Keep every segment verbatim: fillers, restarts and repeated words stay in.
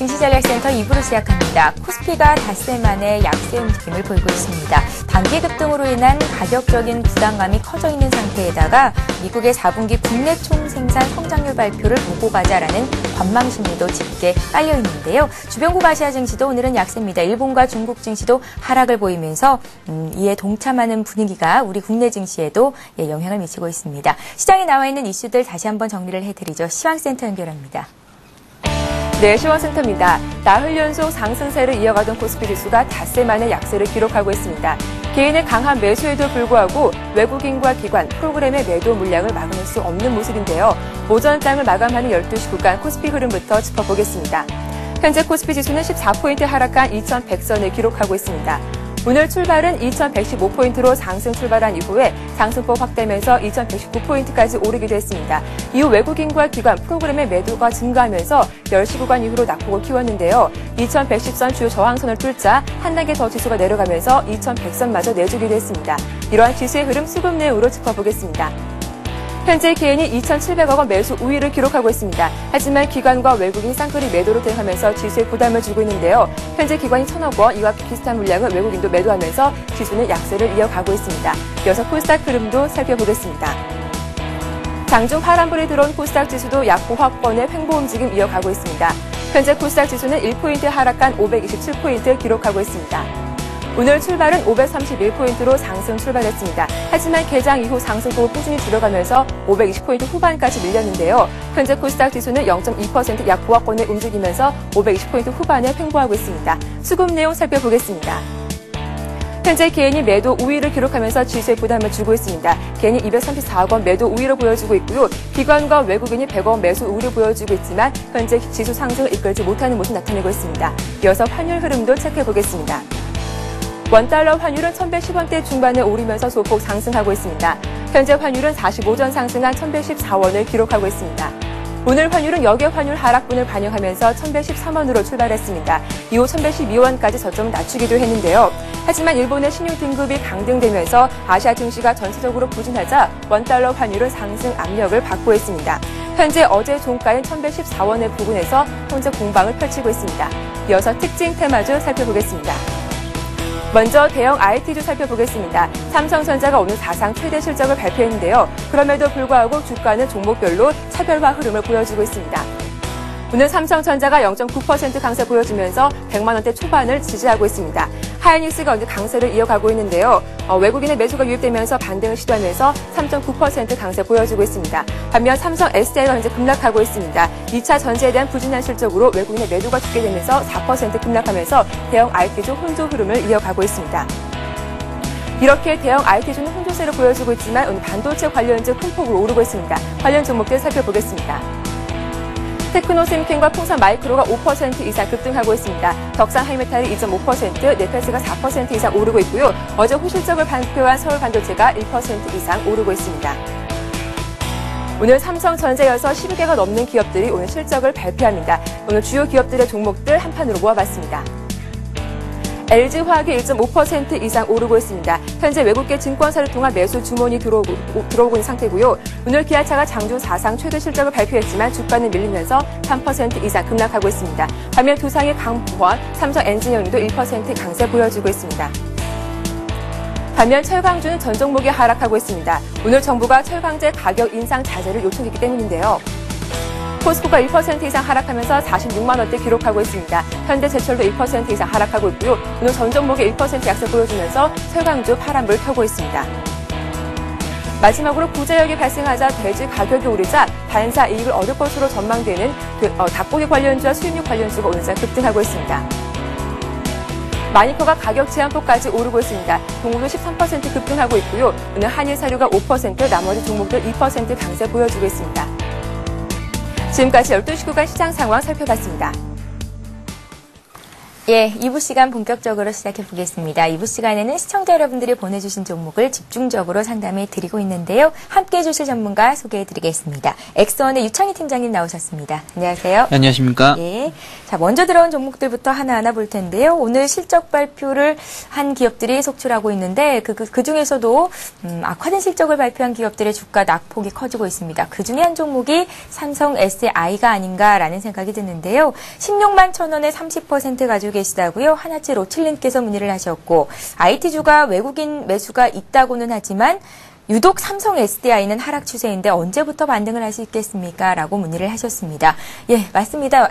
증시전략센터 이 부로 시작합니다. 코스피가 닷새 만에 약세 움직임을 보이고 있습니다. 단기 급등으로 인한 가격적인 부담감이 커져 있는 상태에다가 미국의 사 분기 국내 총생산 성장률 발표를 보고 가자라는 관망 심리도 짙게 깔려 있는데요. 주변국 아시아 증시도 오늘은 약세입니다. 일본과 중국 증시도 하락을 보이면서 음, 이에 동참하는 분위기가 우리 국내 증시에도 예, 영향을 미치고 있습니다. 시장에 나와 있는 이슈들 다시 한번 정리를 해드리죠. 시황센터 연결합니다. 네, 시황센터입니다. 나흘 연속 상승세를 이어가던 코스피 지수가 닷새 만에 약세를 기록하고 있습니다. 개인의 강한 매수에도 불구하고 외국인과 기관, 프로그램의 매도 물량을 막아낼 수 없는 모습인데요. 오전장을 마감하는 열두 시 구간 코스피 흐름부터 짚어보겠습니다. 현재 코스피 지수는 십사 포인트 하락한 이천백 선을 기록하고 있습니다. 오늘 출발은 이천백십오 포인트로 상승 출발한 이후에 상승폭 확대하면서 이천백십구 포인트까지 오르기도 했습니다. 이후 외국인과 기관 프로그램의 매도가 증가하면서 열 시 구간 이후로 낙폭을 키웠는데요. 이천백십 선 주요 저항선을 뚫자 한 단계 더 지수가 내려가면서 이천백 선마저 내주기도 했습니다. 이러한 지수의 흐름 수급 내용으로 짚어보겠습니다. 현재 개인이 이천칠백억 원 매수 우위를 기록하고 있습니다. 하지만 기관과 외국인 쌍끌이 매도로 대응하면서 지수에 부담을 주고 있는데요. 현재 기관이 천억 원, 이와 비슷한 물량을 외국인도 매도하면서 지수는 약세를 이어가고 있습니다. 이어서 코스닥 흐름도 살펴보겠습니다. 장중 하란불이 들어온 코스닥 지수도 약보 확권의 횡보 움직임 이어가고 있습니다. 현재 코스닥 지수는 일 포인트 하락한 오백이십칠 포인트 기록하고 있습니다. 오늘 출발은 오백삼십일 포인트로 상승 출발했습니다. 하지만 개장 이후 상승폭을 꾸준히 줄여가면서 오백이십 포인트 후반까지 밀렸는데요. 현재 코스닥 지수는 영 점 이 퍼센트 약보합권에 움직이면서 오백이십 포인트 후반에 횡보하고 있습니다. 수급 내용 살펴보겠습니다. 현재 개인이 매도 우위를 기록하면서 지수에 부담을 주고 있습니다. 개인이 이백삼십사억 원 매도 우위를 보여주고 있고요. 기관과 외국인이 백억 원 매수 우위를 보여주고 있지만 현재 지수 상승을 이끌지 못하는 모습 나타내고 있습니다. 이어서 환율 흐름도 체크해보겠습니다. 원달러 환율은 천백십 원대 중반에 오르면서 소폭 상승하고 있습니다. 현재 환율은 사십오 전 상승한 천백십사 원을 기록하고 있습니다. 오늘 환율은 역외 환율 하락분을 반영하면서 천백십삼 원으로 출발했습니다. 이후 천백십이 원까지 저점을 낮추기도 했는데요. 하지만 일본의 신용 등급이 강등되면서 아시아 증시가 전체적으로 부진하자 원달러 환율은 상승 압력을 받고 있습니다. 현재 어제 종가인 천백십사 원의 부근에서 현재 공방을 펼치고 있습니다. 이어서 특징 테마주 살펴보겠습니다. 먼저 대형 아이티주 살펴보겠습니다. 삼성전자가 오늘 사상 최대 실적을 발표했는데요. 그럼에도 불구하고 주가는 종목별로 차별화 흐름을 보여주고 있습니다. 오늘 삼성전자가 영 점 구 퍼센트 강세 보여주면서 백만 원대 초반을 지지하고 있습니다. 하이닉스가 오늘 강세를 이어가고 있는데요. 어, 외국인의 매수가 유입되면서 반등을 시도하면서 삼 점 구 퍼센트 강세 보여주고 있습니다. 반면 삼성 에스디아이가 현재 급락하고 있습니다. 이 차 전지에 대한 부진한 실적으로 외국인의 매도가 죽게 되면서 사 퍼센트 급락하면서 대형 아이티주 혼조 흐름을 이어가고 있습니다. 이렇게 대형 아이티주는 혼조세를 보여주고 있지만 오늘 반도체 관련주 큰 폭으로 오르고 있습니다. 관련 종목들 살펴보겠습니다. 테크노sem캔과 풍산마이크로가 오 퍼센트 이상 급등하고 있습니다. 덕산 하이메탈이 이 점 오 퍼센트, 네펠스가 사 퍼센트 이상 오르고 있고요. 어제 호실적을 발표한 서울반도체가 일 퍼센트 이상 오르고 있습니다. 오늘 삼성전자여서 십여 개가 넘는 기업들이 오늘 실적을 발표합니다. 오늘 주요 기업들의 종목들 한판으로 모아봤습니다. 엘지화학이 일 점 오 퍼센트 이상 오르고 있습니다. 현재 외국계 증권사를 통한 매수 주문이 들어오고, 들어오고 있는 상태고요. 오늘 기아차가 장중 사상 최대 실적을 발표했지만 주가는 밀리면서 삼 퍼센트 이상 급락하고 있습니다. 반면 두상의 강보원, 삼성 엔지니어링도 일 퍼센트 강세 보여주고 있습니다. 반면 철강주는 전 종목이 하락하고 있습니다. 오늘 정부가 철강제 가격 인상 자제를 요청했기 때문인데요. 포스코가 일 퍼센트 이상 하락하면서 사십육만 원대 기록하고 있습니다. 현대제철도 일 퍼센트 이상 하락하고 있고요. 오늘 전 종목의 일 퍼센트 약세 보여주면서 철강주 파란불 켜고 있습니다. 마지막으로 부자역이 발생하자 대지 가격이 오르자 반사 이익을 얻을 것으로 전망되는 그, 어, 닭고기 관련주와 수입육 관련주가 오늘자 급등하고 있습니다. 마니커가 가격 제한폭까지 오르고 있습니다. 동구도 십삼 퍼센트 급등하고 있고요. 오늘 한일사료가 오 퍼센트, 나머지 종목들 이 퍼센트 강세 보여주고 있습니다. 지금까지 열두 시 구간 시장 상황 살펴봤습니다. 예, 이 부 시간 본격적으로 시작해 보겠습니다. 이 부 시간에는 시청자 여러분들이 보내주신 종목을 집중적으로 상담해 드리고 있는데요. 함께해 주실 전문가 소개해 드리겠습니다. 엑스원의 유창희 팀장님 나오셨습니다. 안녕하세요. 네, 안녕하십니까. 예. 자, 먼저 들어온 종목들부터 하나하나 볼 텐데요. 오늘 실적 발표를 한 기업들이 속출하고 있는데 그, 그, 그 중에서도 음, 악화된 실적을 발표한 기업들의 주가 낙폭이 커지고 있습니다. 그 중에 한 종목이 삼성 에스아이가 아닌가라는 생각이 드는데요. 십육만 천 원에 삼십 퍼센트 가지고 계시다고요. 하나칠오칠님께서 문의를 하셨고 아이티주가 외국인 매수가 있다고는 하지만 유독 삼성 에스디아이는 하락 추세인데 언제부터 반등을 할 수 있겠습니까? 라고 문의를 하셨습니다. 예, 맞습니다.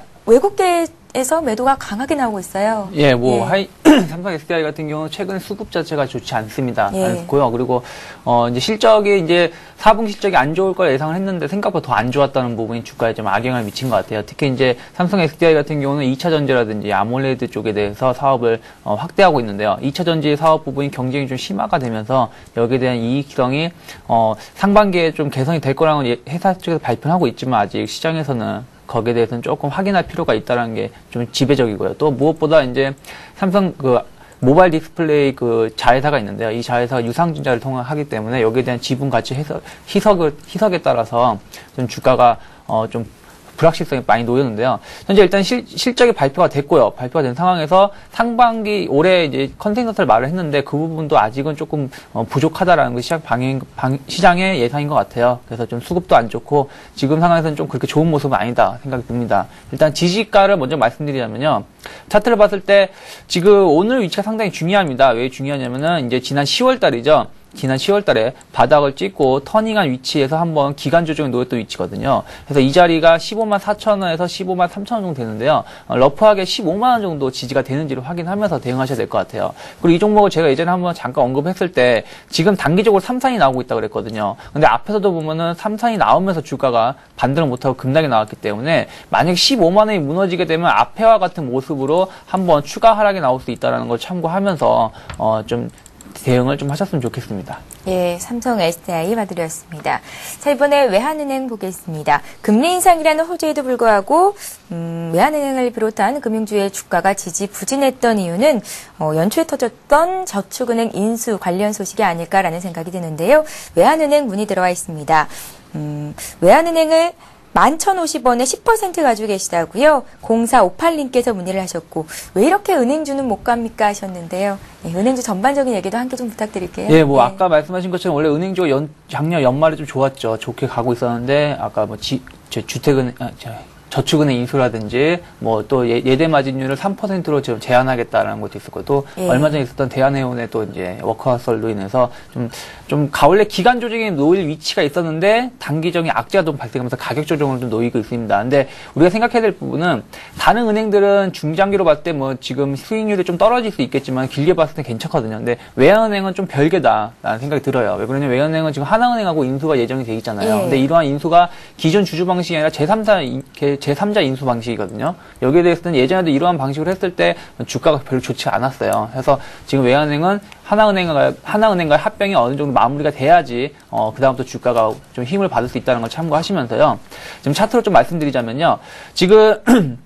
외국계에서 매도가 강하게 나오고 있어요. 예, 뭐, 예. 하이, 삼성 에스디아이 같은 경우는 최근 수급 자체가 좋지 않습니다. 예. 않고요. 그리고, 어, 이제 실적이 이제 사 분기 실적이 안 좋을 걸 예상을 했는데 생각보다 더 안 좋았다는 부분이 주가에 좀 악영향을 미친 것 같아요. 특히 이제 삼성 에스디아이 같은 경우는 이 차 전지라든지 아몰레드 쪽에 대해서 사업을 어, 확대하고 있는데요. 이 차 전지 사업 부분이 경쟁이 좀 심화가 되면서 여기에 대한 이익성이, 어, 상반기에 좀 개선이 될 거라는 예, 회사 측에서 발표를 하고 있지만 아직 시장에서는 거기에 대해서는 조금 확인할 필요가 있다는 게 좀 지배적이고요. 또 무엇보다 이제 삼성 그 모바일 디스플레이 그 자회사가 있는데요. 이 자회사가 유상증자를 통하기 때문에 여기에 대한 지분 가치 해석, 희석을, 희석에 따라서 좀 주가가 어, 좀 불확실성이 많이 놓였는데요. 현재 일단 실, 실적이 발표가 됐고요. 발표가 된 상황에서 상반기 올해 이제 컨센서스를 말을 했는데 그 부분도 아직은 조금 어, 부족하다라는 게 시장 방향, 방, 시장의 예상인 것 같아요. 그래서 좀 수급도 안 좋고 지금 상황에서는 좀 그렇게 좋은 모습은 아니다 생각이 듭니다. 일단 지지가를 먼저 말씀드리자면요. 차트를 봤을 때 지금 오늘 위치가 상당히 중요합니다. 왜 중요하냐면은 이제 지난 시월 달이죠. 지난 시월 달에 바닥을 찍고 터닝한 위치에서 한번 기간 조정에 놓였던 위치거든요. 그래서 이 자리가 십오만 사천 원에서 십오만 삼천 원 정도 되는데요. 어, 러프하게 십오만 원 정도 지지가 되는지를 확인하면서 대응하셔야 될 것 같아요. 그리고 이 종목을 제가 예전에 한번 잠깐 언급했을 때 지금 단기적으로 삼산이 나오고 있다고 그랬거든요. 근데 앞에서도 보면은 삼산이 나오면서 주가가 반등을 못하고 급락이 나왔기 때문에 만약 십오만 원이 무너지게 되면 앞에와 같은 모습으로 한번 추가 하락이 나올 수 있다는 걸 참고하면서 어, 좀 대응을 좀 하셨으면 좋겠습니다. 예, 삼성 에스디아이 봐드렸습니다. 자, 이번에 외환은행 보겠습니다. 금리 인상이라는 호재에도 불구하고 음, 외환은행을 비롯한 금융주의 주가가 지지부진했던 이유는 어, 연초에 터졌던 저축은행 인수 관련 소식이 아닐까라는 생각이 드는데요. 외환은행 문의 들어와 있습니다. 음, 외환은행을 만 천오십 원에 십 퍼센트 가지고 계시다고요. 공사오팔님께서 문의를 하셨고 왜 이렇게 은행주는 못 갑니까 하셨는데요. 예, 은행주 전반적인 얘기도 함께 좀 부탁드릴게요. 예, 뭐 네. 아까 말씀하신 것처럼 원래 은행주가 연, 작년 연말에 좀 좋았죠. 좋게 가고 있었는데 아까 뭐 지, 주택은 아, 저, 저축은행 인수라든지 뭐 또 예대 마진율을 삼 퍼센트로 지금 제한하겠다라는 것도 있었고 또 예. 얼마 전에 있었던 대한해운의 또 이제 워커홀로 인해서 좀 좀 가을에 기간 조정에 놓일 위치가 있었는데 단기적인 악재가 좀 발생하면서 가격 조정을 좀 놓이고 있습니다. 근데 우리가 생각해야 될 부분은 다른 은행들은 중장기로 봤을 때 뭐 지금 수익률이 좀 떨어질 수 있겠지만 길게 봤을 때 괜찮거든요. 근데 외환은행은 좀 별개다라는 생각이 들어요. 왜 그러냐면 외환은행은 지금 하나은행하고 인수가 예정이 돼 있잖아요. 예. 근데 이러한 인수가 기존 주주 방식이 아니라 제삼자 제삼자 인수 방식이거든요. 여기에 대해서는 예전에도 이러한 방식으로 했을 때 주가가 별로 좋지 않았어요. 그래서 지금 외환은행은 하나은행과 하나은행과의 합병이 어느 정도 마무리가 돼야지 어, 그다음부터 주가가 좀 힘을 받을 수 있다는 걸 참고하시면서요. 지금 차트로 좀 말씀드리자면요. 지금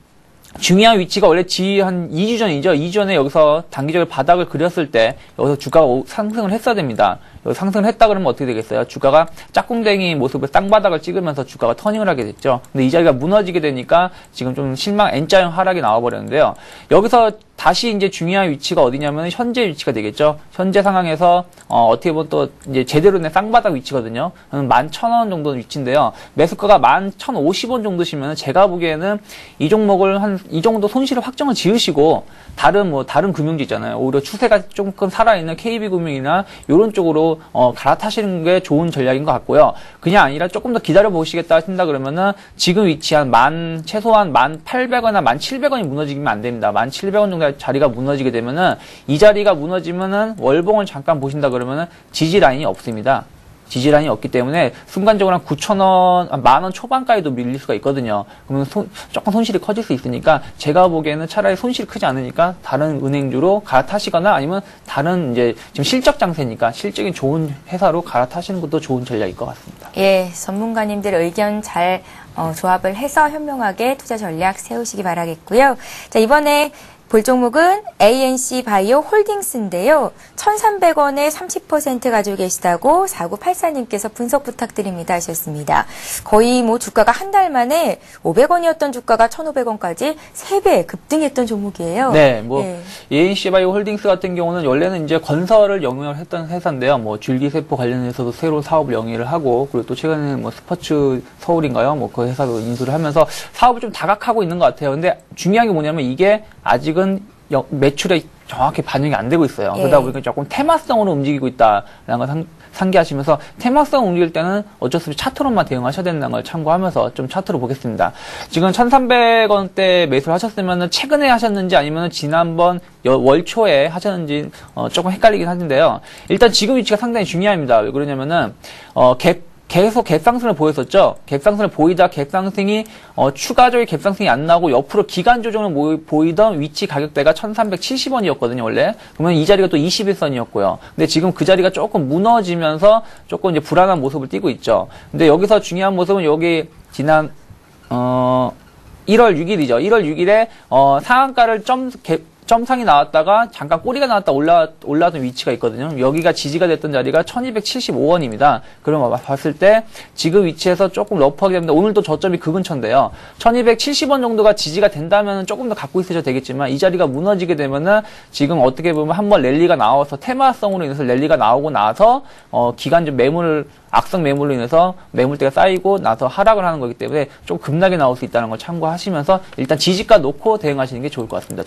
중요한 위치가 원래 지 한 이 주 전이죠. 이 주 전에 여기서 단기적으로 바닥을 그렸을 때 여기서 주가가 상승을 했어야 됩니다. 여기 상승을 했다 그러면 어떻게 되겠어요? 주가가 짝꿍댕이 모습을 쌍바닥을 찍으면서 주가가 터닝을 하게 됐죠. 근데 이 자리가 무너지게 되니까 지금 좀 실망 N자형 하락이 나와버렸는데요. 여기서 다시 이제 중요한 위치가 어디냐면 현재 위치가 되겠죠. 현재 상황에서 어, 어떻게 보면 또 이제 제대로 된 쌍바닥 위치거든요. 만 천 원 정도 위치인데요. 매수가가 만 천오십 원 정도시면 제가 보기에는 이 종목을 한 이 정도 손실을 확정을 지으시고 다른 뭐 다른 금융주 있잖아요. 오히려 추세가 조금 살아있는 케이비금융이나 이런 쪽으로 어, 갈아타시는 게 좋은 전략인 것 같고요. 그냥 아니라 조금 더 기다려 보시겠다 하신다 그러면은 지금 위치한 만 최소한 만 팔백 원이나 만 칠백 원이 무너지면 안 됩니다. 만 칠백 원 정도 자리가 무너지게 되면은 이 자리가 무너지면은 월봉을 잠깐 보신다 그러면은 지지 라인이 없습니다. 지지 라인이 없기 때문에 순간적으로 한 구천 원, 만 원 초반까지도 밀릴 수가 있거든요. 그러면 손, 조금 손실이 커질 수 있으니까 제가 보기에는 차라리 손실이 크지 않으니까 다른 은행주로 갈아타시거나 아니면 다른 이제 지금 실적 장세니까 실적이 좋은 회사로 갈아타시는 것도 좋은 전략일 것 같습니다. 예, 전문가님들 의견 잘 어, 조합을 해서 현명하게 투자 전략 세우시기 바라겠고요. 자, 이번에 볼 종목은 에이엔씨 바이오 홀딩스인데요. 천삼백 원에 삼십 퍼센트 가지고 계시다고 사구팔사님께서 분석 부탁드립니다 하셨습니다. 거의 뭐 주가가 한 달 만에 오백 원이었던 주가가 천오백 원까지 세 배 급등했던 종목이에요. 네, 뭐 예. 에이엔씨 바이오 홀딩스 같은 경우는 원래는 이제 건설을 영위를 했던 회사인데요. 뭐 줄기세포 관련해서도 새로운 사업을 영위를 하고, 그리고 또 최근에는 뭐 스포츠 서울인가요? 뭐 그 회사도 인수를 하면서 사업을 좀 다각하고 있는 것 같아요. 근데 중요한 게 뭐냐면 이게 아직은 여, 매출에 정확히 반영이 안 되고 있어요. 예. 그러다 보니까 조금 테마성으로 움직이고 있다라는 걸 상, 상기하시면서, 테마성 움직일 때는 어쩔 수 없이 차트로만 대응하셔야 된다는 걸 참고하면서 좀 차트로 보겠습니다. 지금 천삼백 원대 매수를 하셨으면 최근에 하셨는지 아니면 지난번 여, 월 초에 하셨는지 어, 조금 헷갈리긴 하는데요. 일단 지금 위치가 상당히 중요합니다. 왜 그러냐면은 어, 갭 계속 갭상승을 보였었죠. 갭상승을 보이다 갭상승이 어, 추가적인 갭상승이 안 나오고 옆으로 기간 조정을 모이, 보이던 위치 가격대가 천삼백칠십 원이었거든요, 원래. 그러면 이 자리가 또 이십일 선이었고요. 근데 지금 그 자리가 조금 무너지면서 조금 이제 불안한 모습을 띠고 있죠. 근데 여기서 중요한 모습은 여기 지난 어 일월 육일이죠. 일월 육일에 어 상한가를 점 갭 점상이 나왔다가 잠깐 꼬리가 나왔다 올라, 올라왔던 위치가 있거든요. 여기가 지지가 됐던 자리가 천이백칠십오 원입니다. 그럼 봤을 때 지금 위치에서 조금 러프하게 됩니다. 오늘도 저점이 그 근처인데요. 천이백칠십 원 정도가 지지가 된다면 조금 더 갖고 있으셔도 되겠지만, 이 자리가 무너지게 되면은 지금 어떻게 보면 한번 랠리가 나와서 테마성으로 인해서 랠리가 나오고 나서 어, 기간적 매물을 악성 매물로 인해서 매물대가 쌓이고 나서 하락을 하는 거기 때문에 좀 급락이 나올 수 있다는 걸 참고하시면서 일단 지지가 놓고 대응하시는 게 좋을 것 같습니다.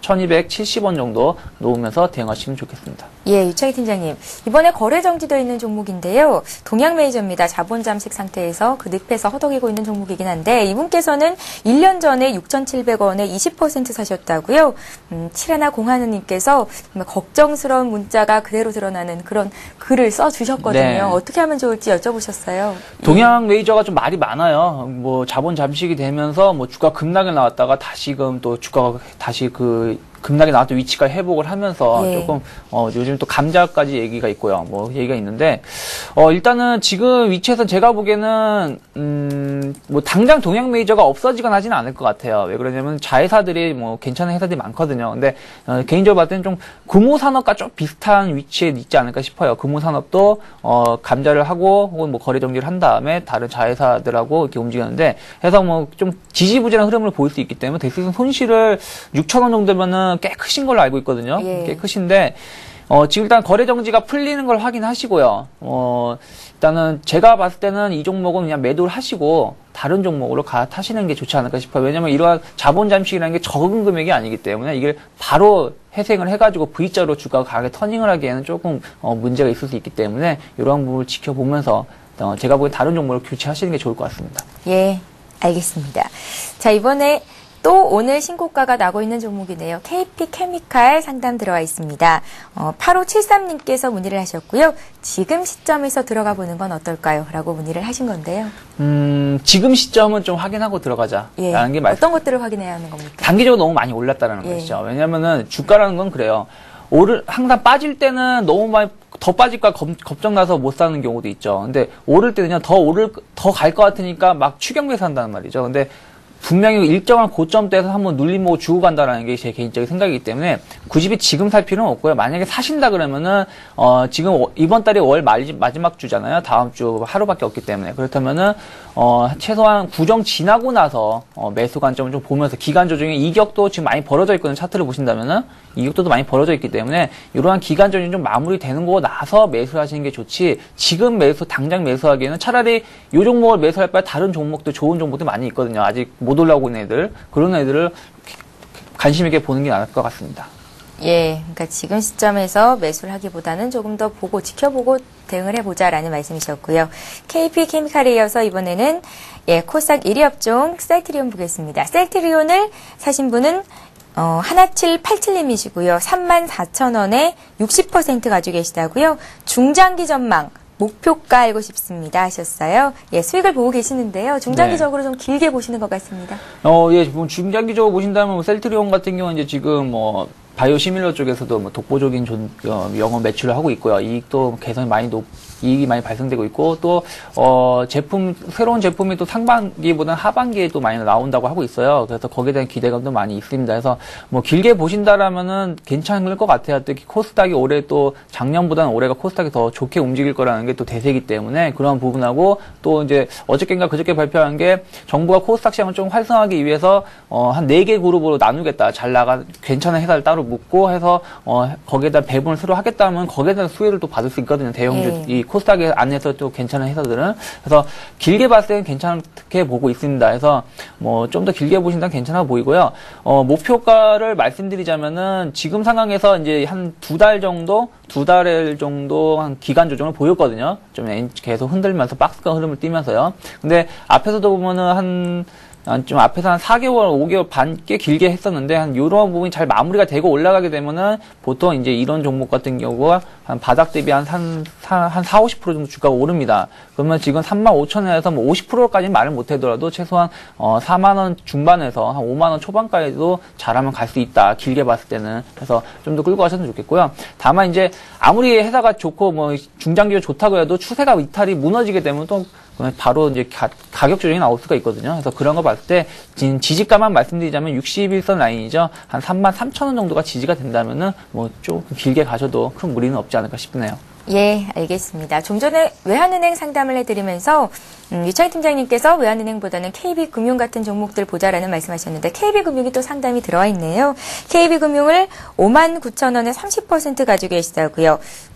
천이백칠십 원 정도 놓으면서 대응하시면 좋겠습니다. 예, 유창희 팀장님. 이번에 거래 정지되어 있는 종목인데요. 동양 메이저입니다. 자본 잠식 상태에서 그 늪에서 허덕이고 있는 종목이긴 한데, 이분께서는 일 년 전에 육천칠백 원에 이십 퍼센트 사셨다고요. 음, 칠하나 공하느님께서 정말 걱정스러운 문자가 그대로 드러나는 그런 글을 써주셨거든요. 네. 어떻게 하면 좋을지 여쭤보셨어요. 동양 메이저가 좀 말이 많아요. 뭐 자본 잠식이 되면서 뭐 주가 급락이 나왔다가 다시금 또 주가가 다시 그 급락이 나왔던 위치가 회복을 하면서 예. 조금 어 요즘 또 감자까지 얘기가 있고요. 뭐 얘기가 있는데 어 일단은 지금 위치에서 제가 보기에는 음 뭐 당장 동양 메이저가 없어지거나 하지는 않을 것 같아요. 왜 그러냐면 자회사들이 뭐 괜찮은 회사들이 많거든요. 근데 어 개인적으로 봤을 때는 좀 금호산업과 좀 비슷한 위치에 있지 않을까 싶어요. 금호산업도 어 감자를 하고 혹은 뭐 거래 정지를 한 다음에 다른 자회사들하고 이렇게 움직였는데, 해서 뭐 좀 지지부진한 흐름을 보일 수 있기 때문에 대수익 손실을 육천 원 정도면은 꽤 크신 걸로 알고 있거든요. 예. 꽤 크신데 어, 지금 일단 거래 정지가 풀리는 걸 확인하시고요. 어, 일단은 제가 봤을 때는 이 종목은 그냥 매도를 하시고 다른 종목으로 갈아타시는 게 좋지 않을까 싶어요. 왜냐면 이러한 자본 잠식이라는 게 적은 금액이 아니기 때문에 이게 바로 회생을 해가지고 V자로 주가가 가게 터닝을 하기에는 조금 어, 문제가 있을 수 있기 때문에 이러한 부분을 지켜보면서 어, 제가 보기엔 다른 종목을 교체하시는 게 좋을 것 같습니다. 예, 알겠습니다. 자, 이번에 또 오늘 신고가가 나고 있는 종목이네요. 케이피케미칼 상담 들어와 있습니다. 어, 팔오칠삼님께서 문의를 하셨고요. 지금 시점에서 들어가 보는 건 어떨까요? 라고 문의를 하신 건데요. 음, 지금 시점은 좀 확인하고 들어가자. 예, 라는 게 말... 어떤 것들을 확인해야 하는 겁니까? 단기적으로 너무 많이 올랐다는 예. 것이죠. 왜냐면은 주가라는 건 그래요. 오를, 항상 빠질 때는 너무 많이 더 빠질까 걱정 나서 못 사는 경우도 있죠. 근데 오를 때는요, 더 오를, 더 갈 것 같으니까 막 추경매수 한다는 말이죠. 근데 분명히 일정한 고점대에서 한번 눌림목을 주고 간다라는 게 제 개인적인 생각이기 때문에 굳이 지금 살 필요는 없고요. 만약에 사신다 그러면은 어 지금 이번 달이 월 마지막 주잖아요. 다음 주 하루밖에 없기 때문에. 그렇다면은 어 최소한 구정 지나고 나서 어 매수 관점을 좀 보면서, 기간 조정의 이격도 지금 많이 벌어져 있거든요. 차트를 보신다면은 이격도도 많이 벌어져 있기 때문에 이러한 기간 조정이 좀 마무리되는 거고 나서 매수하시는 게 좋지, 지금 매수 당장 매수하기에는 차라리 이 종목을 매수할 바에 다른 종목도 좋은 종목도 많이 있거든요. 아직 못 올라오고 있는 애들, 그런 애들을 관심 있게 보는 게 나을 것 같습니다. 예, 그러니까 지금 시점에서 매수를 하기보다는 조금 더 보고 지켜보고 대응을 해보자라는 말씀이셨고요. 케이피케미칼에 이어서 이번에는 예, 코스닥 일 위 업종 셀트리온 보겠습니다. 셀트리온을 사신 분은 어, 일칠팔칠님이시고요. 삼만 사천 원에 육십 퍼센트 가지고 계시다고요. 중장기 전망. 목표가 알고 싶습니다 하셨어요. 예, 수익을 보고 계시는데요. 중장기적으로 네. 좀 길게 보시는 것 같습니다. 어, 예, 중장기적으로 보신다면 뭐 셀트리온 같은 경우는 이제 지금 뭐 바이오 시밀러 쪽에서도 뭐 독보적인 존, 어, 영업 매출을 하고 있고요. 이익도 개선이 많이 높, 이익이 많이 발생되고 있고 또 어, 제품 새로운 제품이 또 상반기보다는 하반기에 또 많이 나온다고 하고 있어요. 그래서 거기에 대한 기대감도 많이 있습니다. 그래서 뭐 길게 보신다라면은 괜찮을 것 같아요. 특히 코스닥이 올해 또 작년보다는 올해가 코스닥이 더 좋게 움직일 거라는 게 또 대세이기 때문에 그런 부분하고 또 이제 어저께인가 그저께 발표한 게 정부가 코스닥 시장을 좀 활성화하기 위해서 어, 한 네 개 그룹으로 나누겠다. 잘 나가 괜찮은 회사를 따로 묶고 해서 어, 거기에다 배분을 새로 하겠다면 거기에 대한 수혜를 또 받을 수 있거든요. 대형주 네. 이 코스닥 안에서 또 괜찮은 회사들은 그래서 길게 봤을 때는 괜찮게 보고 있습니다. 그래서 뭐 좀 더 길게 보신다면 괜찮아 보이고요. 어, 목표가를 말씀드리자면은 지금 상황에서 이제 한 두 달 정도, 두 달 정도 한 기간 조정을 보였거든요. 좀 계속 흔들면서 박스권 흐름을 띠면서요. 근데 앞에서도 보면은 한 좀 앞에서 한 사 개월, 오 개월 반 꽤 길게 했었는데 한 이런 부분이 잘 마무리가 되고 올라가게 되면은 보통 이제 이런 종목 같은 경우가 한 바닥 대비 한, 한, 한 사, 오십 퍼센트 정도 주가가 오릅니다. 그러면 지금 삼만 오천 원에서 뭐 오십 퍼센트까지는 말을 못 하더라도 최소한 어, 사만 원 중반에서 한 오만 원 초반까지도 잘하면 갈 수 있다. 길게 봤을 때는. 그래서 좀 더 끌고 가셨으면 좋겠고요. 다만 이제 아무리 회사가 좋고 뭐 중장기로 좋다고 해도 추세가 이탈이 무너지게 되면 또 바로 이제 가, 가격 조정이 나올 수가 있거든요. 그래서 그런 거 봤을 때 지지가만 말씀드리자면 육십일 선 라인이죠. 한 삼만 삼천 원 정도가 지지가 된다면은 뭐 조금 길게 가셔도 큰 무리는 없지 않을까 싶네요. 예, 알겠습니다. 좀 전에 외환은행 상담을 해드리면서 음, 유창희 팀장님께서 외환은행보다는 케이비금융 같은 종목들 보자라는 말씀하셨는데 케이비금융이 또 상담이 들어와 있네요. 케이비금융을 오만 구천 원에 삼십 퍼센트 가지고 계시다고요.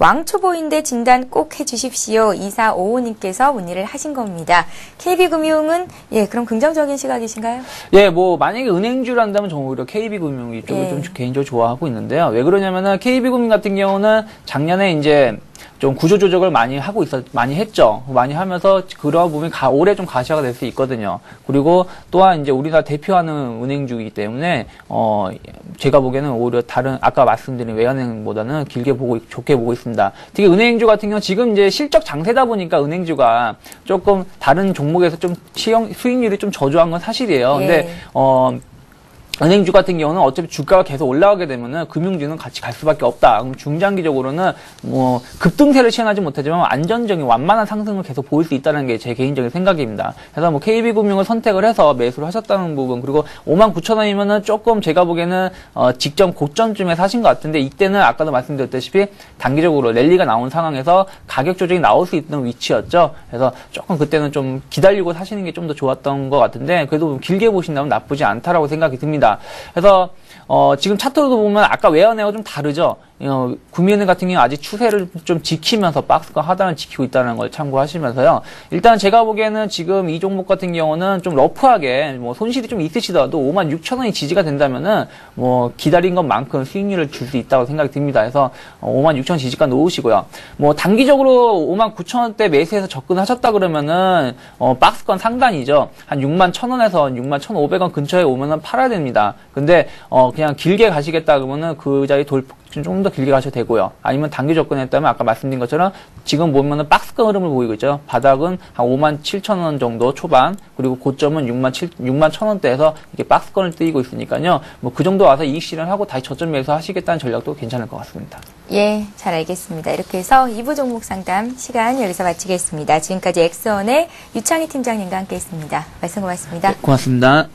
왕초보인데 진단 꼭 해주십시오. 이사오오 님께서 문의를 하신 겁니다. 케이비금융은 예, 그럼 긍정적인 시각이신가요? 예, 뭐 만약에 은행주를 한다면 저는 오히려 케이비금융 이쪽을 예. 좀 개인적으로 좋아하고 있는데요. 왜 그러냐면은 케이비금융 같은 경우는 작년에 이제 좀 구조조정을 많이 하고 있었, 많이 했죠. 많이 하면서 그러한 부분이 가, 올해 좀 가시화가 될 수 있거든요. 그리고 또한 이제 우리나라 대표하는 은행주이기 때문에, 어, 제가 보기에는 오히려 다른, 아까 말씀드린 외환은행보다는 길게 보고, 좋게 보고 있습니다. 특히 은행주 같은 경우 지금 이제 실적 장세다 보니까 은행주가 조금 다른 종목에서 좀 시형, 수익률이 좀 저조한 건 사실이에요. 예. 근데, 어, 은행주 같은 경우는 어차피 주가가 계속 올라가게 되면은 금융주는 같이 갈 수밖에 없다. 그럼 중장기적으로는 뭐 급등세를 시행하지 못하지만 안전적인 완만한 상승을 계속 보일 수 있다는 게 제 개인적인 생각입니다. 그래서 뭐 케이비금융을 선택을 해서 매수를 하셨다는 부분 그리고 오만 구천 원이면은 조금 제가 보기에는 어 직전 고점쯤에 사신 것 같은데 이때는 아까도 말씀드렸다시피 단기적으로 랠리가 나온 상황에서 가격 조정이 나올 수 있는 위치였죠. 그래서 조금 그때는 좀 기다리고 사시는 게 좀 더 좋았던 것 같은데 그래도 길게 보신다면 나쁘지 않다라고 생각이 듭니다. 그래서 어, 지금 차트로도 보면 아까 외환은행과 좀 다르죠. 어, 구미은행 같은 경우 아직 추세를 좀 지키면서 박스권 하단을 지키고 있다는 걸 참고하시면서요. 일단 제가 보기에는 지금 이 종목 같은 경우는 좀 러프하게 뭐 손실이 좀 있으시더라도 오만 육천 원이 지지가 된다면은 뭐 기다린 것만큼 수익률을 줄 수 있다고 생각이 듭니다. 그래서 오만 육천 원 지지가 놓으시고요. 뭐 단기적으로 오만 구천 원대 매수해서 접근하셨다 그러면은 어, 박스권 상단이죠. 한 육만 천 원에서 육만 천오백 원 근처에 오면은 팔아야 됩니다. 근데 어, 그냥 길게 가시겠다 그러면은 그 자리 돌 좀 더 길게 가셔도 되고요. 아니면 단기 접근했다면 아까 말씀드린 것처럼 지금 보면은 박스권 흐름을 보이고 있죠. 바닥은 한 오만 칠천 원 정도 초반 그리고 고점은 육만 천 원대에서 이렇게 박스권을 띄고 있으니까요. 뭐 그 정도 와서 이익 실현하고 다시 저점 매수하시겠다는 전략도 괜찮을 것 같습니다. 예, 잘 알겠습니다. 이렇게 해서 이 부 종목 상담 시간 여기서 마치겠습니다. 지금까지 엑스원의 유창희 팀장님과 함께했습니다. 말씀 고맙습니다. 네, 고맙습니다.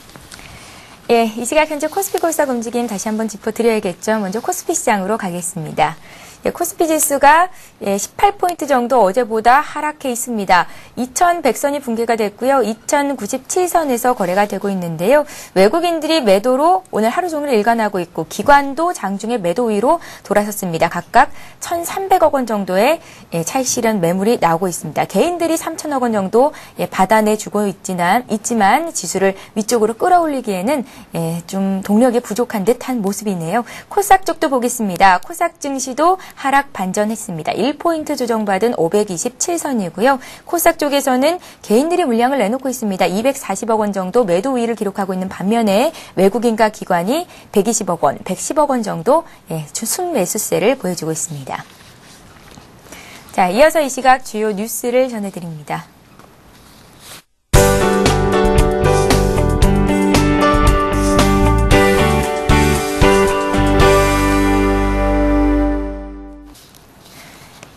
예, 이 시각 현재 코스피 골석 움직임 다시 한번 짚어드려야겠죠. 먼저 코스피 시장으로 가겠습니다. 예, 코스피 지수가 예, 십팔 포인트 정도 어제보다 하락해 있습니다. 이천백 선이 붕괴가 됐고요. 이천구십칠 선에서 거래가 되고 있는데요. 외국인들이 매도로 오늘 하루 종일 일관하고 있고 기관도 장중에 매도 위로 돌아섰습니다. 각각 천삼백억 원 정도의 예, 차익 실현 매물이 나오고 있습니다. 개인들이 삼천억 원 정도 예, 받아내주고 있지만, 있지만 지수를 위쪽으로 끌어올리기에는 예, 좀 동력이 부족한 듯한 모습이네요. 코스닥 쪽도 보겠습니다. 코스닥 증시도 하락 반전했습니다. 일 포인트 조정받은 오백이십칠 선이고요. 코스닥 쪽에서는 개인들이 물량을 내놓고 있습니다. 이백사십억 원 정도 매도 우위를 기록하고 있는 반면에 외국인과 기관이 백이십억 원, 백십억 원 정도 예, 순매수세를 보여주고 있습니다. 자, 이어서 이 시각 주요 뉴스를 전해드립니다.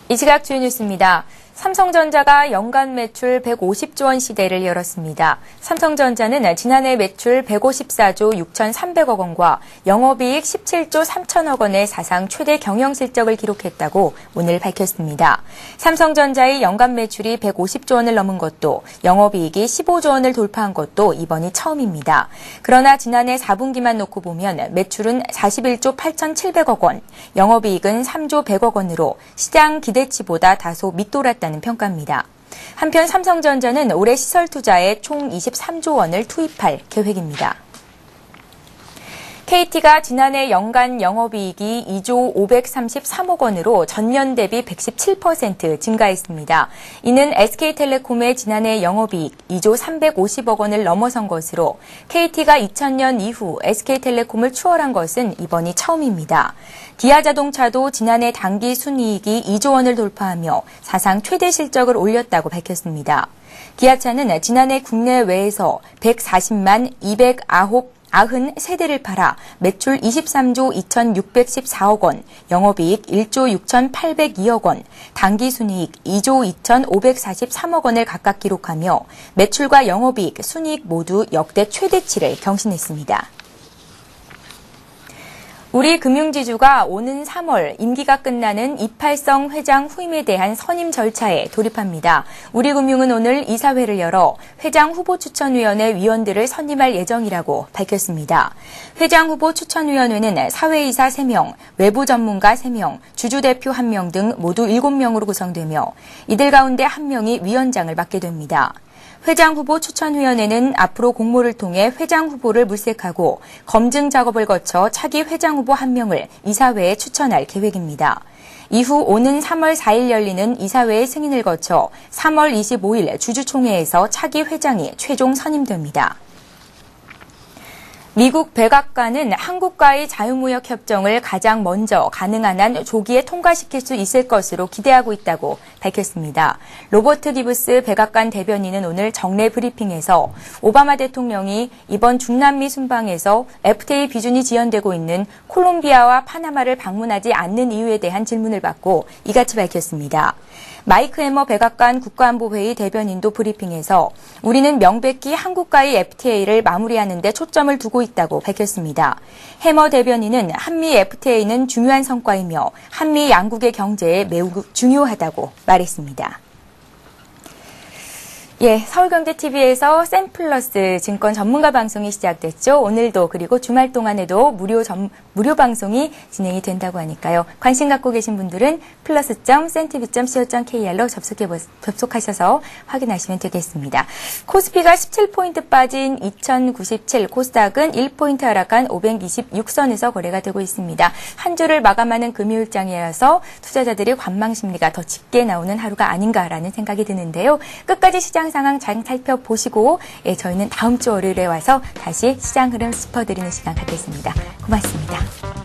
이 시각 주요 뉴스입니다. 삼성전자가 연간 매출 백오십조 원 시대를 열었습니다. 삼성전자는 지난해 매출 백오십사조 육천삼백억 원과 영업이익 십칠조 삼천억 원의 사상 최대 경영실적을 기록했다고 오늘 밝혔습니다. 삼성전자의 연간 매출이 백오십조 원을 넘은 것도 영업이익이 십오조 원을 돌파한 것도 이번이 처음입니다. 그러나 지난해 사분기만 놓고 보면 매출은 사십일조 팔천칠백억 원, 영업이익은 삼조 백억 원으로 시장 기대치보다 다소 밑돌았다는 평가입니다. 한편 삼성전자는 올해 시설 투자에 총 이십삼조 원을 투입할 계획입니다. 케이티가 지난해 연간 영업이익이 이조 오백삼십삼억 원으로 전년 대비 백십칠 퍼센트 증가했습니다. 이는 에스케이텔레콤의 지난해 영업이익 이조 삼백오십억 원을 넘어선 것으로 케이티가 이천 년 이후 에스케이텔레콤을 추월한 것은 이번이 처음입니다. 기아자동차도 지난해 당기 순이익이 이조 원을 돌파하며 사상 최대 실적을 올렸다고 밝혔습니다. 기아차는 지난해 국내외에서 백사십만 이백구 구십삼 대를 팔아 매출 이십삼조 이천육백십사억 원, 영업이익 일조 육천팔백이억 원, 당기순이익 이조 이천오백사십삼억 원을 각각 기록하며 매출과 영업이익, 순이익 모두 역대 최대치를 경신했습니다. 우리 금융지주가 오는 삼월 임기가 끝나는 이팔성 회장 후임에 대한 선임 절차에 돌입합니다. 우리금융은 오늘 이사회를 열어 회장 후보 추천위원회 위원들을 선임할 예정이라고 밝혔습니다. 회장 후보 추천위원회는 사회이사 세 명, 외부 전문가 세 명, 주주대표 한 명 등 모두 일곱 명으로 구성되며 이들 가운데 한 명이 위원장을 맡게 됩니다. 회장 후보 추천위원회는 앞으로 공모를 통해 회장 후보를 물색하고 검증 작업을 거쳐 차기 회장 후보 한 명을 이사회에 추천할 계획입니다. 이후 오는 삼월 사일 열리는 이사회의 승인을 거쳐 삼월 이십오일 주주총회에서 차기 회장이 최종 선임됩니다. 미국 백악관은 한국과의 자유무역 협정을 가장 먼저 가능한 한 조기에 통과시킬 수 있을 것으로 기대하고 있다고 밝혔습니다. 로버트 기브스 백악관 대변인은 오늘 정례 브리핑에서 오바마 대통령이 이번 중남미 순방에서 에프티에이 비준이 지연되고 있는 콜롬비아와 파나마를 방문하지 않는 이유에 대한 질문을 받고 이같이 밝혔습니다. 마이크 해머 백악관 국가안보회의 대변인도 브리핑에서 우리는 명백히 한국과의 에프티에이를 마무리하는 데 초점을 두고 있다고 밝혔습니다. 해머 대변인은 한미 에프티에이는 중요한 성과이며 한미 양국의 경제에 매우 중요하다고 말했습니다. 예, 서울경제티비에서 샘플러스 증권 전문가 방송이 시작됐죠. 오늘도 그리고 주말 동안에도 무료 점, 무료 방송이 진행이 된다고 하니까요. 관심 갖고 계신 분들은 플러스 점 센티비 점 씨오 점 케이알로 접속해 접속하셔서 확인하시면 되겠습니다. 코스피가 십칠 포인트 빠진 이천구십칠, 코스닥은 일 포인트 하락한 오백이십육 선에서 거래가 되고 있습니다. 한 주를 마감하는 금요일장이라서 투자자들의 관망 심리가 더 짙게 나오는 하루가 아닌가라는 생각이 드는데요. 끝까지 시장 상황 잘 살펴보시고 예, 저희는 다음 주 월요일에 와서 다시 시장 흐름 짚어드리는 시간 갖겠습니다. 고맙습니다.